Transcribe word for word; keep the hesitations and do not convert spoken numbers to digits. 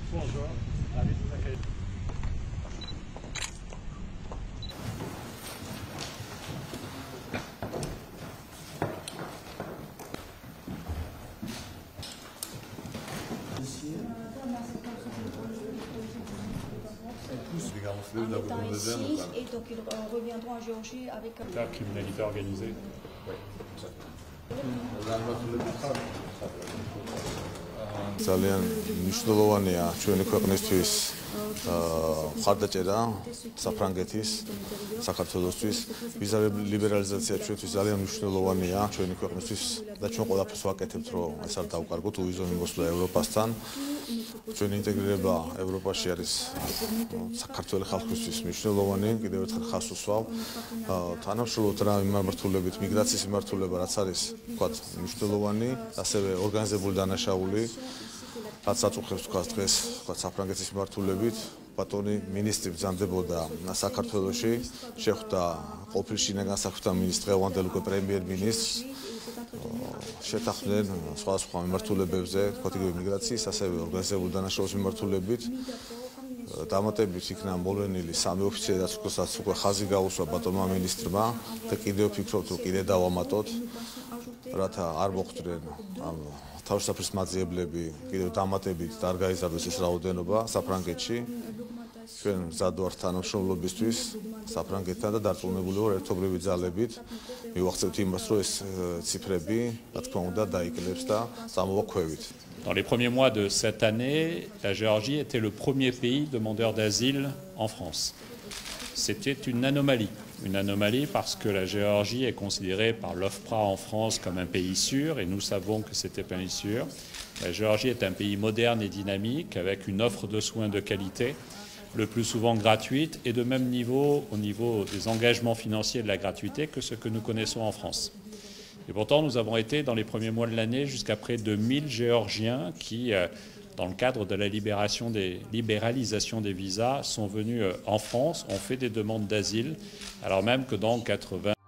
Bonjour, ravi de vous accueillir. En étant ici, et donc ils reviendront en Géorgie avec... La criminalité organisée. ძალიან მნიშვნელოვანია ჩვენი ქვეყნისთვის მხარდაჭერა საფრანგეთის საქართველოსთვის ვიზა ლიბერალიზაცია ჩვენთვის ძალიან მნიშვნელოვანია ჩვენი ქვეყნისთვის და ჩვენ ყველაფერს ვაკეთებთ რომ ეს არ დავკარგოთ უვიზო მიმოსვლა ევროპასთან ჩვენი ინტეგრირება ევროპაში არის საქართველოს ხალხისთვის მნიშვნელოვანი კიდევ ერთხელ ხაზს უსვავ თანამშრომლობთ რა მიმართულებით მიგრაციის მიმართულება რაც არის ვთქვათ მნიშვნელოვანი ასევე ორგანიზებული დანაშაული რაც აწუხებს თქვა დღეს თქვა საფრანგეთის მიმართულებით ბატონი მინისტრი ბრძანდებოდა საქართველოში შეხვდა ყოფილ შინაგან საქმეთა მინისტრს დღევანდელ უკვე პრემიერ-მინისტრს შეთანხმდნენ სხვადასხვა მიმართულებებზე თქვა იგივე მიგრაციის ასევე ორგანიზებული დანაშაულის მიმართულებით დამატებით იქნა მოვლენილი სამი ოფიცერი რაც უკვე ხაზი გაუსვა ბატონმა მინისტრმა და კიდევ ვფიქრობთ რომ კიდე დავამატოთ რათა არ მოხვდნენ ამ თავშესაფრის მაძიებლები კიდევ დამატებით და არ გაიზარდოს ეს რაოდენობა საფრანგეთში ჩვენ მზად ვართ თანამშრომლობისთვის საფრანგეთთან და დარწმუნებული ვარ ერთობლივი ძალებით მივახცევთ იმას რომ ეს ციფრები რა თქმა უნდა დაიკლებს და წამოვაქვევით. Dans les premiers mois de cette année, la Géorgie était le premier pays demandeur d'asile en France. C'était une anomalie. Une anomalie parce que la Géorgie est considérée par l'OFPRA en France comme un pays sûr, et nous savons que c'était un pays sûr. La Géorgie est un pays moderne et dynamique, avec une offre de soins de qualité, le plus souvent gratuite, et de même niveau au niveau des engagements financiers de la gratuité que ce que nous connaissons en France. Et pourtant, nous avons été, dans les premiers mois de l'année, jusqu'à près de mille Géorgiens qui, dans le cadre de la libération des, libéralisation des visas, sont venus en France, ont fait des demandes d'asile, alors même que dans quatre-vingts